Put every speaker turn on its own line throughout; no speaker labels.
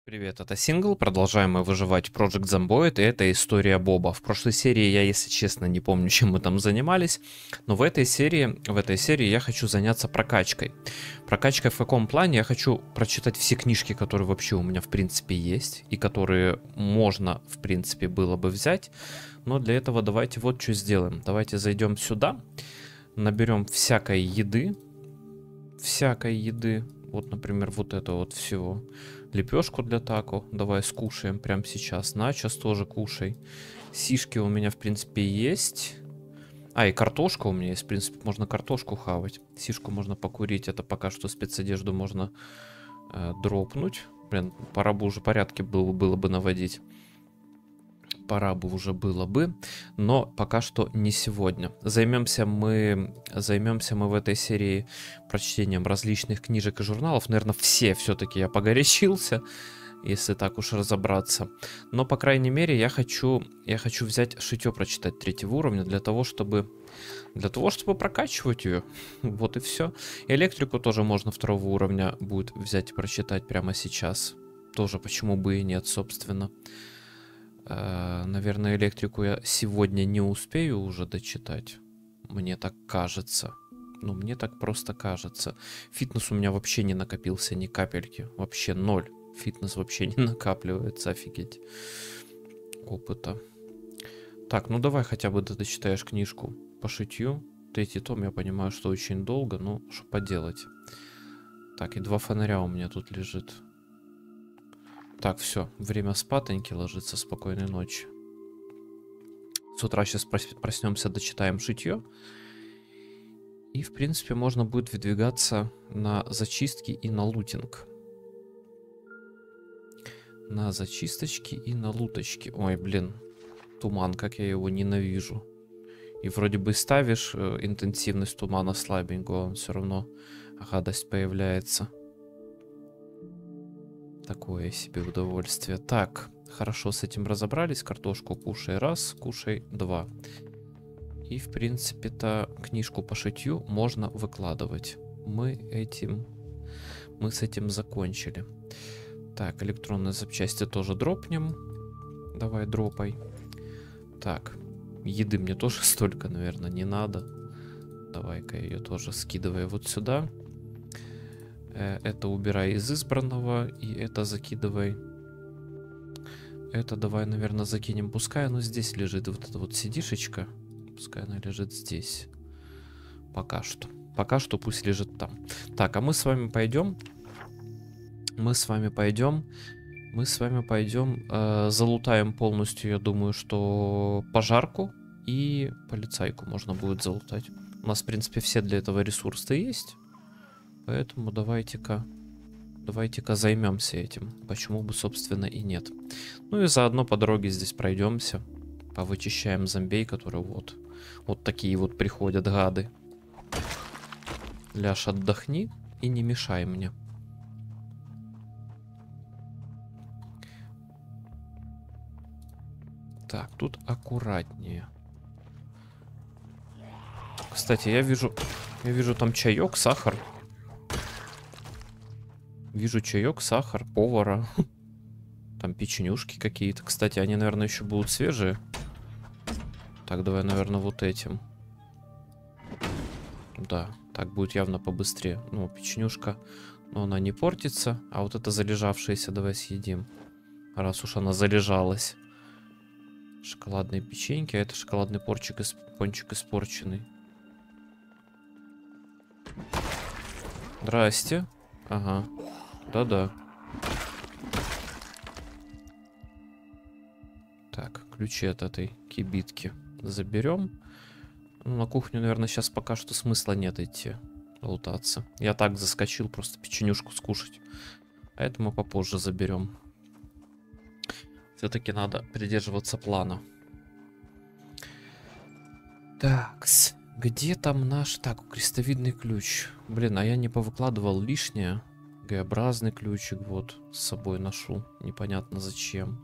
Привет, это Сингл, продолжаем мы выживать в Project Zomboid, и это история Боба. В прошлой серии я, если честно, не помню, чем мы там занимались, но в этой серии я хочу заняться прокачкой. Прокачкой в каком плане? Я хочу прочитать все книжки, которые вообще у меня в принципе есть, и которые можно в принципе было бы взять, но для этого давайте вот что сделаем. Давайте зайдем сюда, наберем всякой еды, вот, например, вот это вот всего. Лепешку для тако давай скушаем прямо сейчас. Начос тоже кушай. Сишки у меня в принципе есть. И картошка у меня есть. В принципе, можно картошку хавать. Сишку можно покурить. Это пока что спецодежду можно дропнуть. Блин, пора бы уже порядки было бы наводить. Пора бы уже было бы, но пока что не сегодня. Займемся мы в этой серии прочтением различных книжек и журналов. Наверное, все-таки я погорячился, если так уж разобраться. Но, по крайней мере, я хочу взять шитье прочитать 3-го уровня для того, чтобы прокачивать ее. Вот и все. Электрику тоже можно 2-го уровня будет взять и прочитать прямо сейчас. Тоже почему бы и нет, собственно. Наверное, электрику я сегодня не успею уже дочитать. Мне так кажется. Ну, мне так просто кажется. Фитнес у меня вообще не накопился ни капельки. Вообще 0. Фитнес вообще не накапливается, офигеть. Опыта. Так, ну давай хотя бы ты дочитаешь книжку по шитью. 3-й том, я понимаю, что очень долго, но что поделать. Так, и 2 фонаря у меня тут лежит. Так, все, время спатоньки ложиться, спокойной ночи. С утра сейчас проснемся, дочитаем шитье. И, в принципе, можно будет выдвигаться на зачистки и на лутинг. На зачисточки и на луточки. Ой, блин, туман, как я его ненавижу. И вроде бы ставишь интенсивность тумана слабенькую, он все равно гадость появляется. Такое себе удовольствие. Так, хорошо с этим разобрались. Картошку кушай 1, кушай 2. И, в принципе-то, книжку по шитью можно выкладывать. Мы с этим закончили. Так, электронные запчасти тоже дропнем. Давай, дропай. Так, еды мне тоже столько, наверное, не надо. Давай-ка ее тоже скидывай вот сюда. Это убирай из избранного, и это закидывай. Это давай, наверное, закинем. Пускай оно здесь лежит. Вот эта вот сидишечка. Пускай она лежит здесь. Пока что. Пока что пусть лежит там. Так, а мы с вами пойдем. Залутаем полностью, я думаю, что пожарку и полицайку можно будет залутать. У нас, в принципе, все для этого ресурсы есть. Поэтому давайте-ка займемся этим. Почему бы, собственно, и нет. Ну и заодно по дороге здесь пройдемся. Повычищаем зомбей, которые вот такие вот приходят гады. Ляж, отдохни и не мешай мне. Так, тут аккуратнее. Кстати, я вижу там чаек, сахар. Вижу чаек, сахар, повара. Там печенюшки какие-то. Кстати, они, наверное, еще будут свежие. Так, давай, наверное, вот этим. Да, так будет явно побыстрее. Ну, печенюшка, но она не портится. А вот это залежавшееся давай съедим. Раз уж она залежалась. Шоколадные печеньки. А это шоколадный пончик испорченный. Здрасте. Ага. Да-да. Так, ключи от этой кибитки заберем. Ну, на кухню, наверное, сейчас пока что смысла нет идти лутаться. Я так заскочил просто печенюшку скушать. А это мы попозже заберем. Все-таки надо придерживаться плана. Такс. Где там наш... Так, крестовидный ключ. Блин, а я не повыкладывал лишнее. Г-образный ключик вот с собой ношу. Непонятно зачем.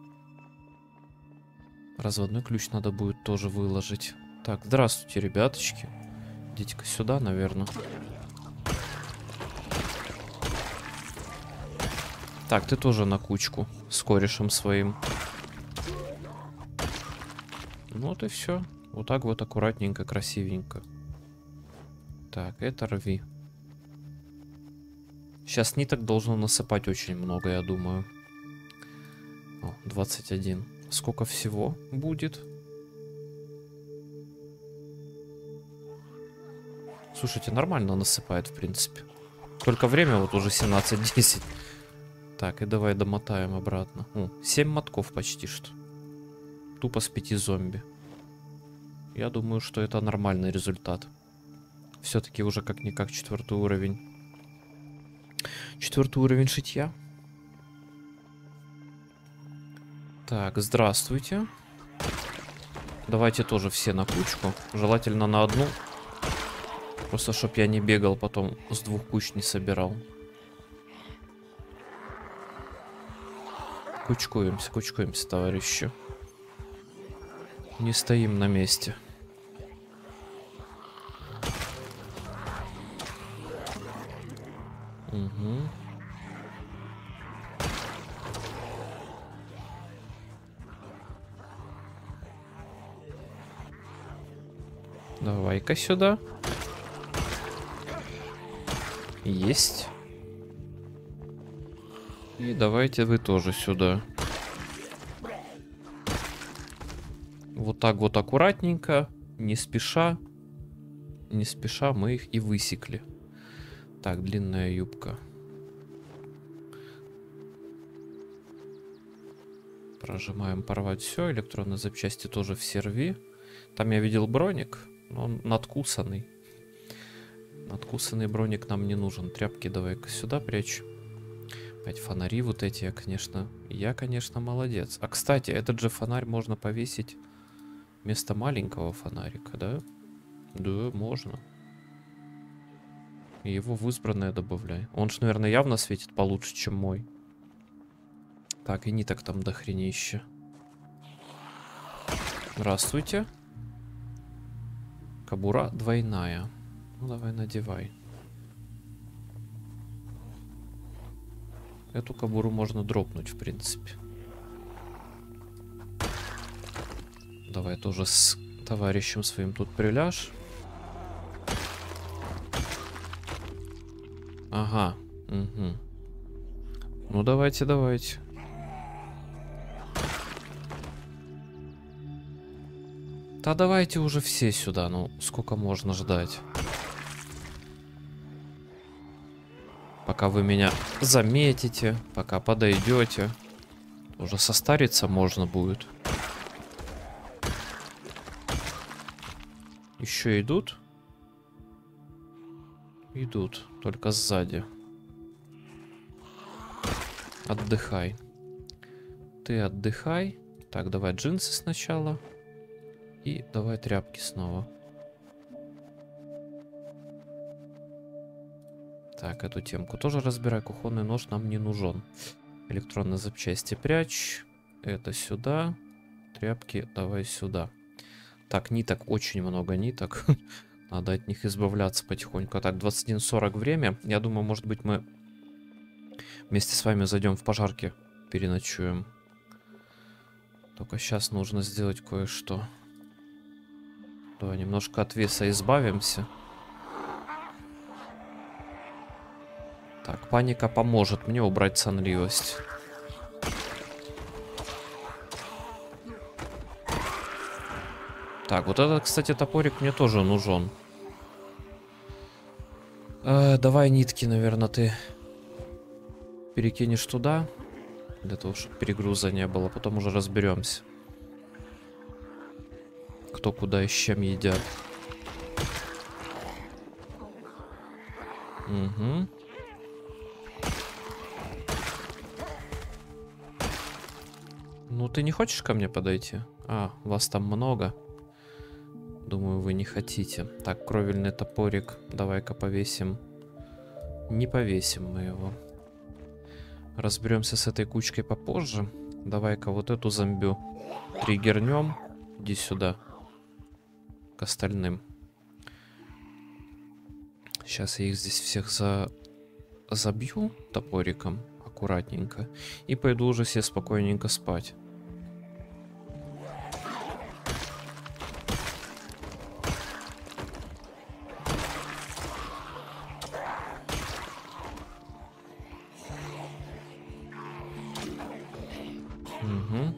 Разводной ключ надо будет тоже выложить. Так, здравствуйте, ребяточки. Идите-ка сюда, наверное. Так, ты тоже на кучку с корешем своим. Ну вот и все. Вот так вот аккуратненько, красивенько. Так, это рви. Сейчас ниток должно насыпать очень много, я думаю. О, 21. Сколько всего будет? Слушайте, нормально насыпает, в принципе. Только время вот уже 17:10. Так, и давай домотаем обратно. О, 7 мотков почти что. Тупо с 5 зомби. Я думаю, что это нормальный результат. Все-таки уже как-никак 4-й уровень. 4-й уровень шитья. Так, здравствуйте. Давайте тоже все на кучку. Желательно на одну. Просто, чтоб я не бегал потом, с 2 куч не собирал. Кучкуемся, кучкуемся, товарищи. Не стоим на месте. Угу. Давай-ка сюда. Есть. И давайте вы тоже сюда. Вот так вот аккуратненько, не спеша. Не спеша мы их и высекли. Так, длинная юбка. Прожимаем порвать все. Электронные запчасти тоже все рви. Там я видел броник, но он надкусанный. Надкусанный броник нам не нужен. Тряпки давай-ка сюда прячь. Опять фонари вот эти, я, конечно, молодец. А, кстати, этот же фонарь можно повесить вместо маленького фонарика, да? Да, можно. И его в избранное добавляй. Он же, наверное, явно светит получше, чем мой. Так, и ниток там дохренище. Здравствуйте. Кобура двойная. Ну, давай надевай. Эту кобуру можно дропнуть, в принципе. Давай тоже с товарищем своим тут приляжь. Ага. Угу. Ну, давайте, давайте. Да давайте уже все сюда. Ну, сколько можно ждать? Пока вы меня заметите, пока подойдете. Уже состариться можно будет. Еще идут? Идут, только сзади. Отдыхай. Ты отдыхай. Так, давай джинсы сначала. И давай тряпки снова. Так, эту темку тоже разбирай. Кухонный нож нам не нужен. Электронные запчасти прячь. Это сюда. Тряпки давай сюда. Так, ниток очень много ниток. Надо от них избавляться потихоньку. Так, 21:40 время. Я думаю, может быть, мы вместе с вами зайдем в пожарки. Переночуем. Только сейчас нужно сделать кое-что. Давай немножко от веса избавимся. Так, паника поможет мне убрать сонливость. Так, вот этот, кстати, топорик мне тоже нужен. Давай нитки, наверное, ты перекинешь туда. Для того, чтобы перегруза не было. Потом уже разберемся. Кто куда и с чем едят. Угу. Ну, ты не хочешь ко мне подойти? А, вас там много. Думаю, вы не хотите. Так, кровельный топорик. Давай-ка повесим. Не повесим мы его. Разберемся с этой кучкой попозже. Давай-ка вот эту зомбю триггернем. Иди сюда. К остальным. Сейчас я их здесь всех забью топориком. аккуратненько. И пойду уже себе спокойненько спать. Угу.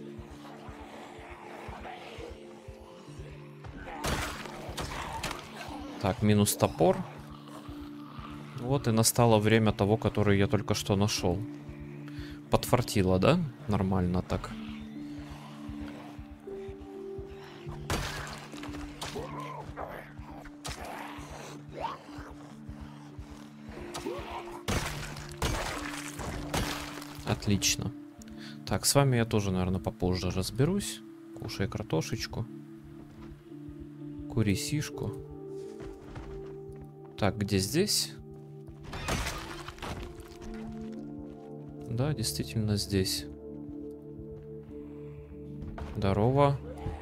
Так, минус топор. Вот и настало время того, который я только что нашел. Подфартило, да? Нормально так. Отлично. Так, с вами я тоже, наверное, попозже разберусь. Кушай картошечку. Кури сишку. Так, где здесь? Да, действительно здесь. Здорово.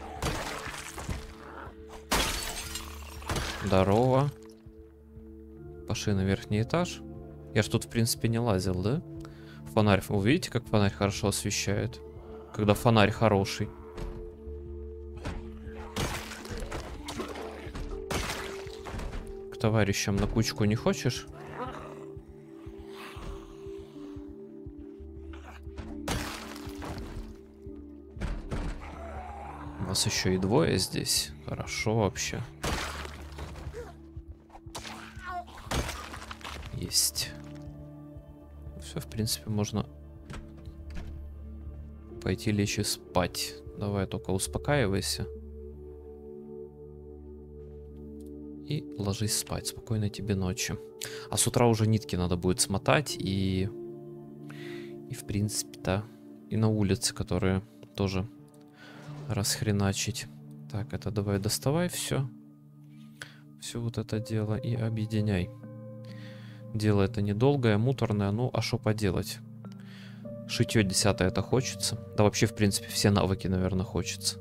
Здорово. Пошли на верхний этаж. Я ж тут, в принципе, не лазил, да? Фонарь. Вы видите, как фонарь хорошо освещает? Когда фонарь хороший. К товарищам на кучку не хочешь? У вас еще и двое здесь. Хорошо вообще. Есть. Все, в принципе, можно пойти лечь и спать. Давай только успокаивайся. И ложись спать. Спокойной тебе ночи. А с утра уже нитки надо будет смотать. И в принципе-то, и на улице, которые тоже расхреначить. Так, это давай доставай все. Все вот это дело и объединяй. Дело это недолгое, муторное, ну а что поделать? Шитье 10 это хочется. Да вообще, в принципе, все навыки, наверное, хочется.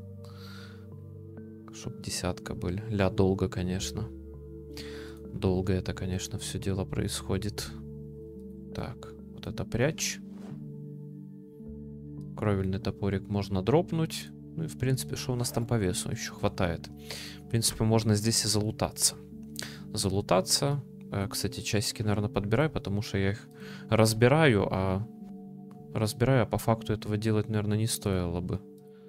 Чтоб 10 были. Ля, долго, конечно. Долго это, конечно, все дело происходит. Так, вот это прячь. Кровельный топорик можно дропнуть. Ну и, в принципе, что у нас там по весу? Еще хватает. В принципе, можно здесь и залутаться. Залутаться. Кстати, часики, наверное, подбираю, потому что я их разбираю, а по факту этого делать, наверное, не стоило бы.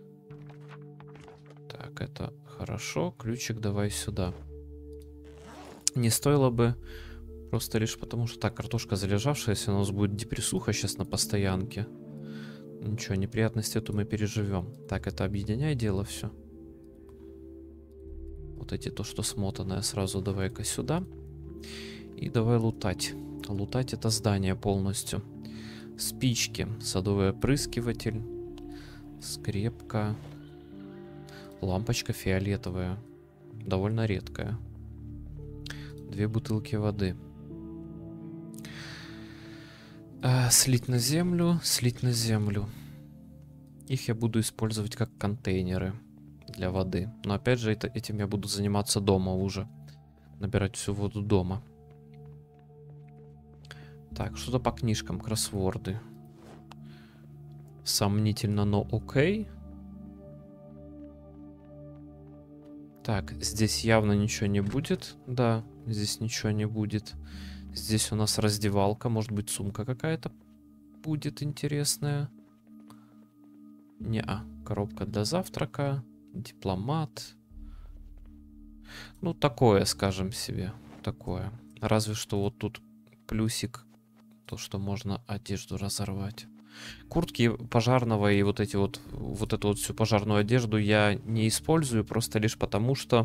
Так, это хорошо. Ключик давай сюда. Не стоило бы просто лишь потому, что так, картошка залежавшаяся, у нас будет депрессуха сейчас на постоянке. Ничего, неприятности эту мы переживем. Так, это объединяй дело все. Вот эти то, что смотанное, сразу давай-ка сюда. И давай лутать. Лутать это здание полностью. Спички, садовый опрыскиватель, скрепка, лампочка фиолетовая, довольно редкая. 2 бутылки воды. Слить на землю, слить на землю. Их я буду использовать как контейнеры для воды. Но опять же, этим я буду заниматься дома уже. Набирать всю воду дома. Так, что-то по книжкам, кроссворды. Сомнительно, но окей. Так, здесь явно ничего не будет. Да, здесь ничего не будет. Здесь у нас раздевалка. Может быть, сумка какая-то будет интересная. Не-а. Коробка для завтрака. Дипломат. Ну, такое, скажем себе. Такое. Разве что вот тут плюсик. То, что можно одежду разорвать. Куртки пожарного и вот эту вот всю пожарную одежду я не использую, просто лишь потому, что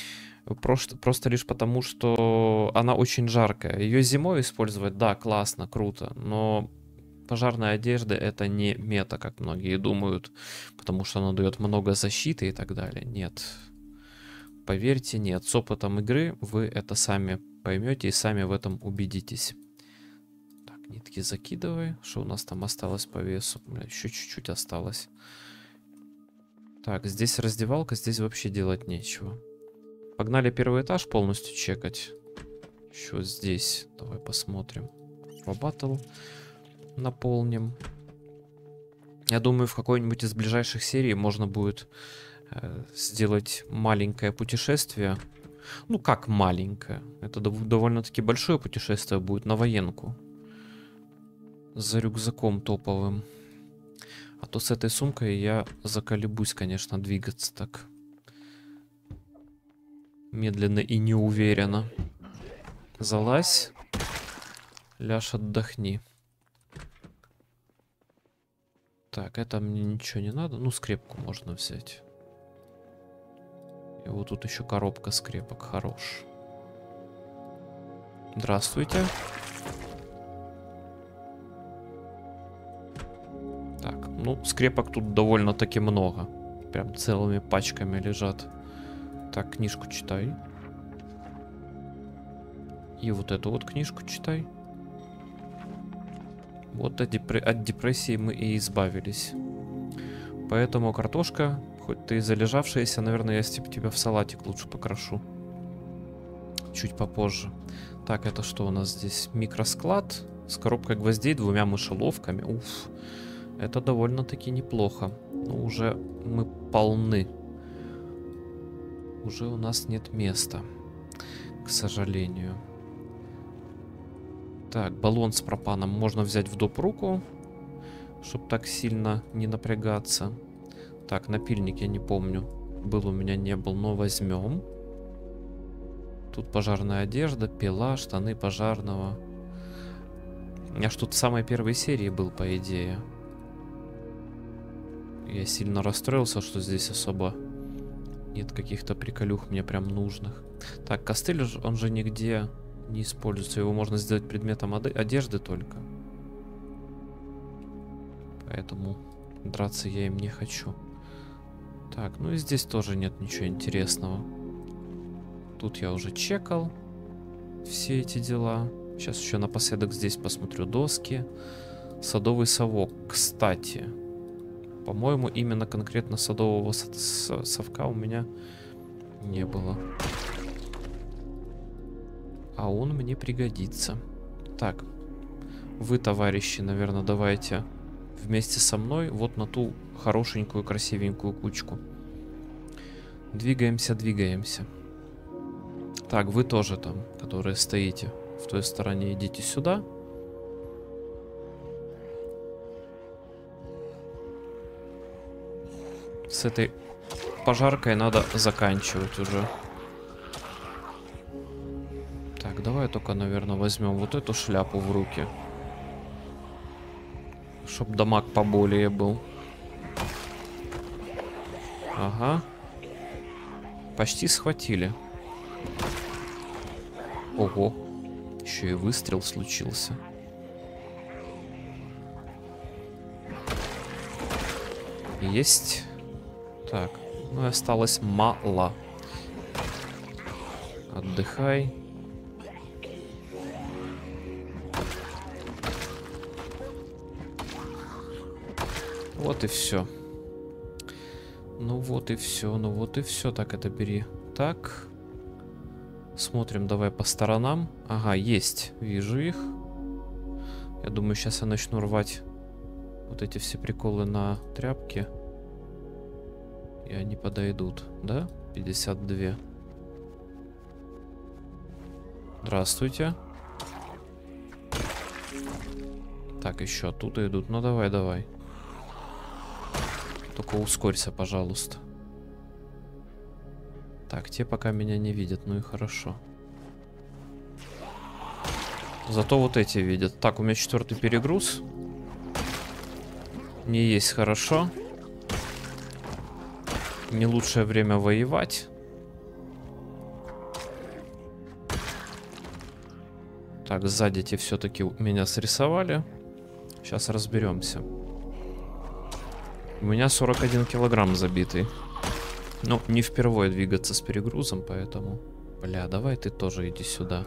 она очень жаркая. Ее зимой использовать, да, классно, круто, но пожарная одежда это не мета, как многие думают, потому что она дает много защиты и так далее. Нет. Поверьте, нет. С опытом игры вы это сами поймете и сами в этом убедитесь. Нитки закидывай. Что у нас там осталось по весу? Еще чуть-чуть осталось. Так, здесь раздевалка, здесь вообще делать нечего. Погнали первый этаж полностью чекать. Еще здесь. Давай посмотрим. Батл. наполним. Я думаю, в какой-нибудь из ближайших серий можно будет сделать маленькое путешествие. Ну, как маленькое? Это довольно-таки большое путешествие будет на военку. За рюкзаком топовым. А то с этой сумкой я заколебусь, конечно, двигаться так. Медленно и неуверенно. Залазь. Ляж, отдохни. Так, это мне ничего не надо. Ну, скрепку можно взять. И вот тут еще коробка скрепок. Хорош. Здравствуйте. Так, ну, скрепок тут довольно-таки много. Прям целыми пачками лежат. Так, книжку читай. И вот эту вот книжку читай. Вот от депрессии мы и избавились. Поэтому картошка, хоть ты и залежавшаяся, наверное, я тебя в салатик лучше покрошу. Чуть попозже. Так, это что у нас здесь? Микросклад с коробкой гвоздей, 2 мышеловками. Уф, это довольно-таки неплохо. Но уже мы полны. Уже у нас нет места, к сожалению. Так, баллон с пропаном можно взять в доп. Руку, чтобы так сильно не напрягаться. Так, напильник я не помню. Был у меня, не был, но возьмем. Тут пожарная одежда, пила, штаны пожарного. Я ж тут в самой первой серии был, по идее. Я сильно расстроился, что здесь особо нет каких-то приколюх мне прям нужных. Так, костыль, он же нигде не используется. Его можно сделать предметом одежды только. Поэтому драться я им не хочу. Так, ну и здесь тоже нет ничего интересного. Тут я уже чекал все эти дела. Сейчас еще напоследок здесь посмотрю доски. Садовый совок. Кстати, по-моему, именно конкретно садового совка у меня не было. А он мне пригодится. Так, вы, товарищи, наверное, давайте вместе со мной вот на ту хорошенькую, красивенькую кучку. Двигаемся, двигаемся. Так, вы тоже там, которые стоите в той стороне, идите сюда. С этой пожаркой надо заканчивать уже. Так, давай только, наверное, возьмем вот эту шляпу в руки. Чтоб дамаг поболее был. Ага. Почти схватили. Ого. Еще и выстрел случился. Есть. Так, ну и осталось мало. Отдыхай. Вот и все. Ну вот и все, ну вот и все. Так, это бери. Так. Смотрим, давай по сторонам. Ага, есть. Вижу их. Я думаю, сейчас я начну рвать вот эти все приколы на тряпки. И они подойдут, да? 52. Здравствуйте. Так, еще оттуда идут. Ну давай, давай. Только ускорься, пожалуйста. Так, те пока меня не видят, ну и хорошо. Зато вот эти видят. Так, у меня 4-й перегруз. Не есть хорошо. Не лучшее время воевать. Так, сзади те все-таки меня срисовали. Сейчас разберемся. У меня 41 килограмм забитый. Ну, не впервые двигаться с перегрузом, поэтому... Бля, давай ты тоже иди сюда.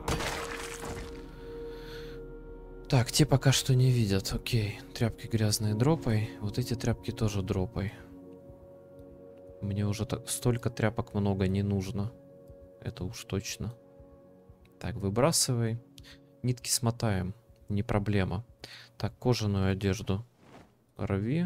Так, те пока что не видят. Окей, тряпки грязные дропай. Вот эти тряпки тоже дропай. Мне уже столько тряпок много не нужно. Это уж точно. Так, выбрасывай. Нитки смотаем. не проблема. Так, кожаную одежду рви.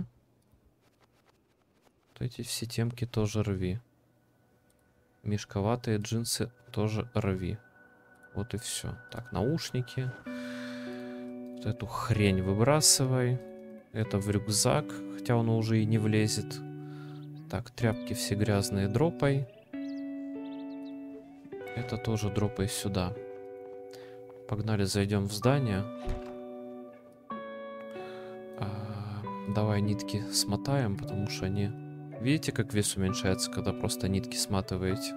Вот эти все темки тоже рви. Мешковатые джинсы тоже рви. Вот и все. Так, наушники. Вот эту хрень выбрасывай. Это в рюкзак, хотя он уже и не влезет. Так, тряпки все грязные дропай. Это тоже дропай сюда. Погнали, зайдем в здание. Давай нитки смотаем, потому что они... Видите, как вес уменьшается, когда просто нитки сматываете?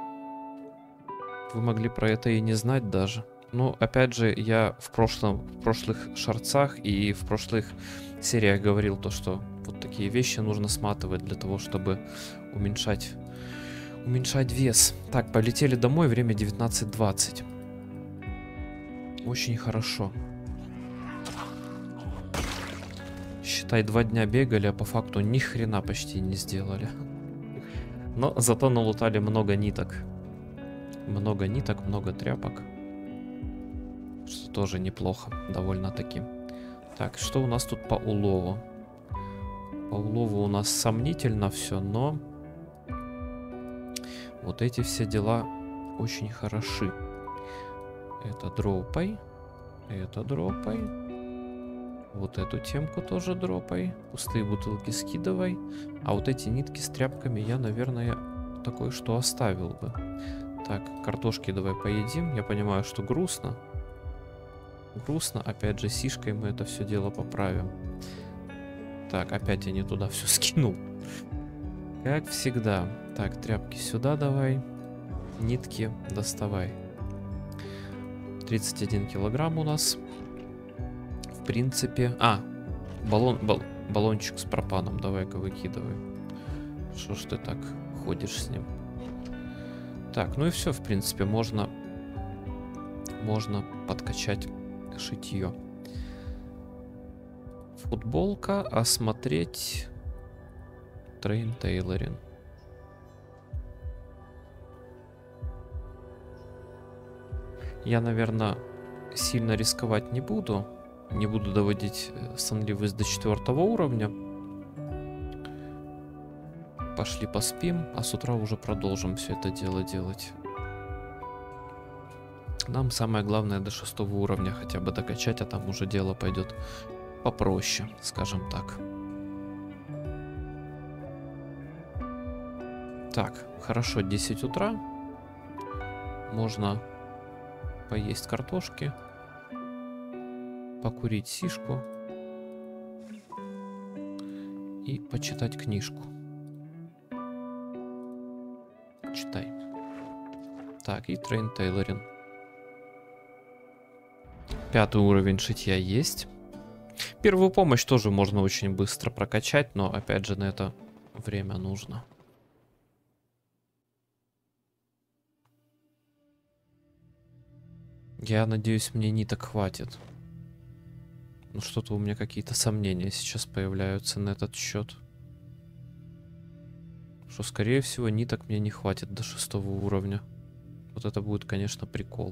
Вы могли про это и не знать даже. Ну, опять же, я в прошлых шорцах и в прошлых сериях говорил то, что вот такие вещи нужно сматывать для того, чтобы уменьшать вес. Так, полетели домой, время 19:20. Очень хорошо. Считай, 2 дня бегали, а по факту ни хрена почти не сделали. Но зато налутали много ниток. Много ниток, много тряпок. Что тоже неплохо, довольно-таки. Так, что у нас тут по улову? По улову у нас сомнительно все, но... Вот эти все дела очень хороши. Это дропай. Это дропай. Вот эту темку тоже дропай. Пустые бутылки скидывай. А вот эти нитки с тряпками я, наверное, такое что оставил бы. Так, картошки давай поедим. Я понимаю, что грустно. Грустно. Опять же, сишкой мы это все дело поправим. Так, опять я не туда все скинул. Как всегда. Так, тряпки сюда давай. Нитки доставай. 31 килограмм у нас. В принципе... баллончик с пропаном. Давай-ка выкидывай. Что ж ты так ходишь с ним? Так, ну и все, в принципе, можно подкачать шитье. Футболка, осмотреть Трейн Тейлорин. Я, наверное, сильно рисковать не буду. Не буду доводить сонливость до 4 уровня. Пошли поспим, а с утра уже продолжим все это дело делать. Нам самое главное до 6 уровня хотя бы докачать, а там уже дело пойдет попроще, скажем так. Так, хорошо, 10 утра. Можно поесть картошки, покурить сишку и почитать книжку. Читай. Так, и Трейн Тейлорин. 5 уровень шитья есть. Первую помощь тоже можно очень быстро прокачать, но опять же на это время нужно. Я надеюсь, мне ниток хватит. Ну что-то у меня какие-то сомнения сейчас появляются на этот счет. Что, скорее всего, ниток мне не хватит до 6 уровня. Вот это будет, конечно, прикол.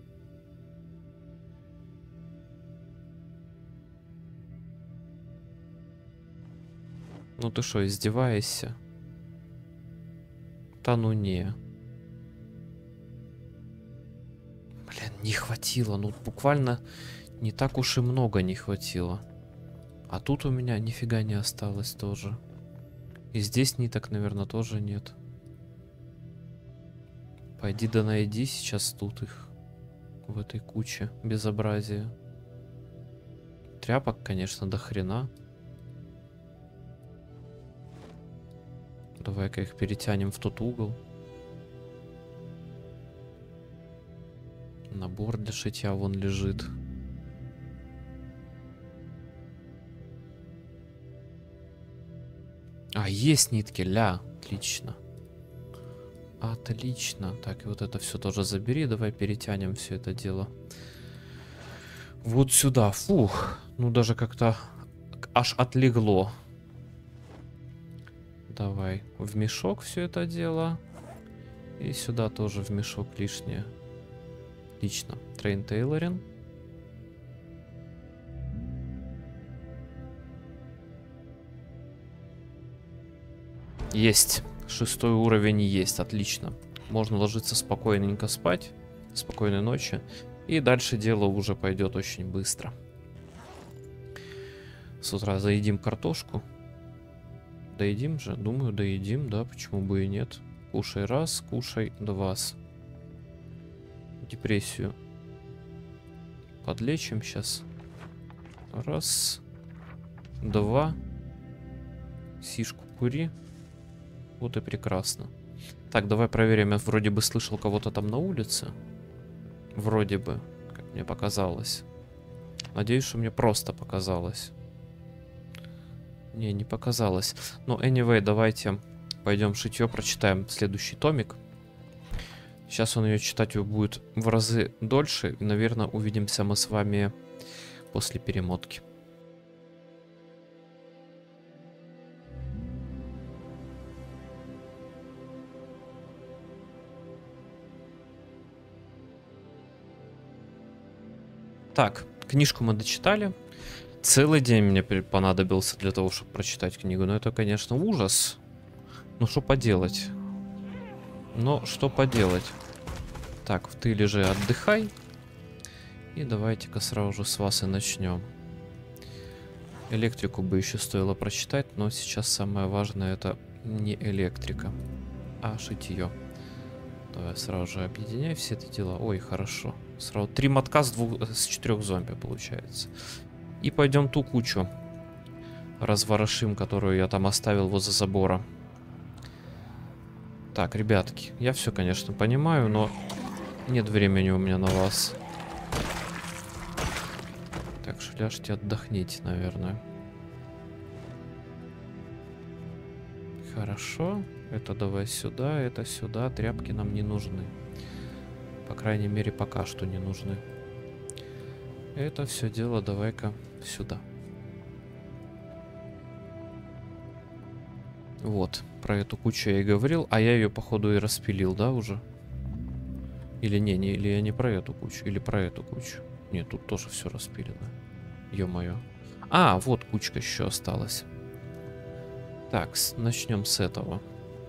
Ну ты что, издеваешься? Да ну не. Блин, не хватило. Ну буквально не так уж и много не хватило. А тут у меня нифига не осталось тоже. И здесь ниток, наверное, тоже нет. Пойди да найди сейчас тут их. В этой куче безобразия. Тряпок, конечно, до хрена. Давай-ка их перетянем в тот угол. Набор для шитья вон лежит. А, есть нитки, ля. Отлично. Отлично. Так, и вот это все тоже забери. Давай перетянем все это дело. Вот сюда. Фух. Ну, даже как-то аж отлегло. Давай в мешок все это дело. И сюда тоже в мешок лишнее. Отлично. Трейн Тейлорин. Есть. 6 уровень есть. Отлично. Можно ложиться спокойненько спать. Спокойной ночи. И дальше дело уже пойдет очень быстро. С утра заедим картошку. Доедим же? Думаю, доедим, да, почему бы и нет. Кушай раз, кушай два. Депрессию подлечим сейчас. Раз, два. Сишку кури. Вот и прекрасно. Так, давай проверим. Я вроде бы слышал кого-то там на улице. Вроде бы, как мне показалось. Надеюсь, что мне просто показалось. Не показалось. Ну, anyway, давайте пойдем шитье, прочитаем следующий томик. Сейчас он ее читать будет в разы дольше. И, наверное, увидимся мы с вами после перемотки. Так, книжку мы дочитали. Целый день мне понадобился для того, чтобы прочитать книгу. Но это, конечно, ужас. Ну, что поделать? Но что поделать? Так, ты лежи, отдыхай. И давайте-ка сразу же с вас и начнем. Электрику бы еще стоило прочитать, но сейчас самое важное это не электрика, а шитье. Давай сразу же объединяй все эти дела. Ой, хорошо. Сразу 3 мотка с 4 зомби получается. И пойдем ту кучу разворошим, которую я там оставил возле забора. Так, ребятки, я все, конечно, понимаю, но нет времени у меня на вас. Так что ляжьте, отдохните, наверное. Хорошо. Это давай сюда, это сюда. Тряпки нам не нужны. По крайней мере, пока что не нужны. Это все дело давай-ка сюда. Вот, про эту кучу я и говорил. А я ее, походу, и распилил, да, уже? Или или я не про эту кучу, или про эту кучу. Нет, тут тоже все распилено. Ё-моё. А, вот кучка еще осталась. Так, начнем с этого.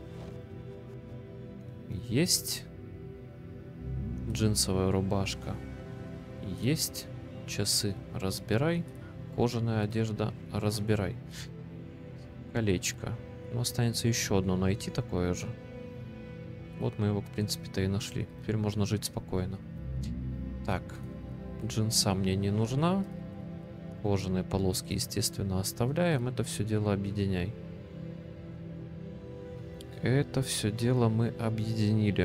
Есть. Джинсовая рубашка. Есть. Часы разбирай. Кожаная одежда разбирай. Колечко. Ну, останется еще одно найти такое же. Вот мы его, в принципе-то, и нашли. Теперь можно жить спокойно. Так. Джинса мне не нужна. Кожаные полоски, естественно, оставляем. Это все дело объединяй. Это все дело мы объединили.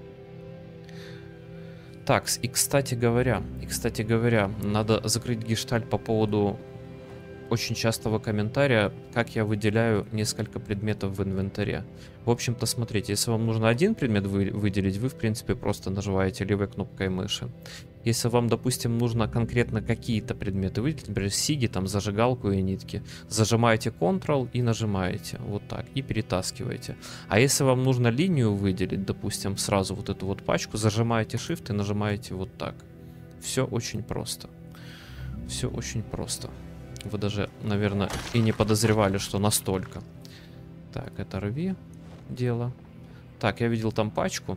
Так, и кстати говоря, надо закрыть гештальт по поводу очень частого комментария, как я выделяю несколько предметов в инвентаре. В общем-то, смотрите, если вам нужно один предмет выделить, вы, в принципе, просто нажимаете левой кнопкой мыши. Если вам, допустим, нужно конкретно какие-то предметы выделить, например, сиги, там, зажигалку и нитки, зажимаете Ctrl и нажимаете вот так, и перетаскиваете. А если вам нужно линию выделить, допустим, сразу вот эту вот пачку, зажимаете Shift и нажимаете вот так. Все очень просто. Все очень просто. Вы даже, наверное, и не подозревали, что настолько. Так, это рви дело. Так, я видел там пачку.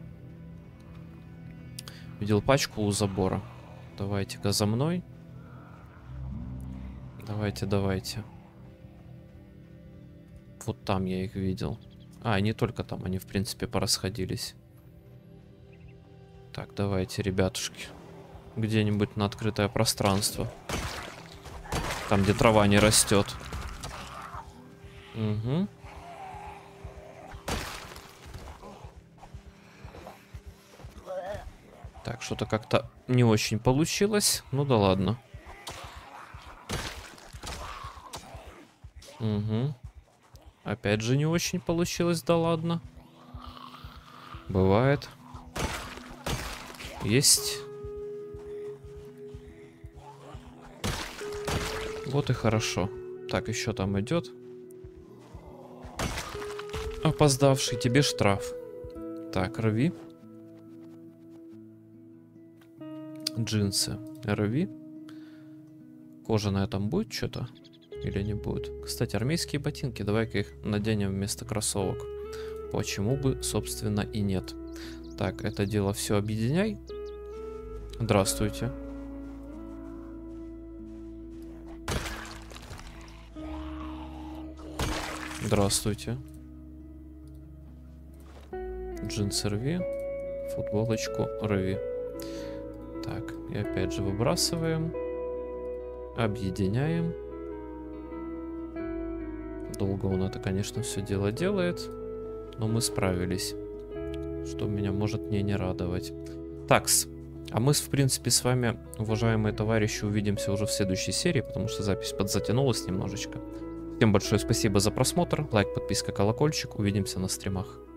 Видел пачку у забора. Давайте-ка за мной. Давайте. Вот там я их видел. А, не только там, они, в принципе, порасходились. Так, давайте, ребятушки. Где-нибудь на открытое пространство. Там, где трава не растет. Угу. Так, что-то как-то не очень получилось. Ну да ладно. Угу. Опять же не очень получилось, да ладно. Бывает. Есть. Вот и хорошо. Так, еще там идет. Опоздавший, тебе штраф. Так, рви. Джинсы. Рви. Кожаная там будет что-то? Или не будет? Кстати, армейские ботинки. Давай-ка их наденем вместо кроссовок. Почему бы, собственно, и нет. Так, это дело все объединяй. Здравствуйте. Здравствуйте. Джинсы рви. Футболочку рви. Так, и опять же выбрасываем. Объединяем. Долго он это, конечно, все дело делает. Но мы справились. Что меня может не радовать. Такс. А мы, в принципе, с вами, уважаемые товарищи, увидимся уже в следующей серии, потому что запись подзатянулась немножечко. Всем большое спасибо за просмотр. Лайк, подписка, колокольчик. Увидимся на стримах.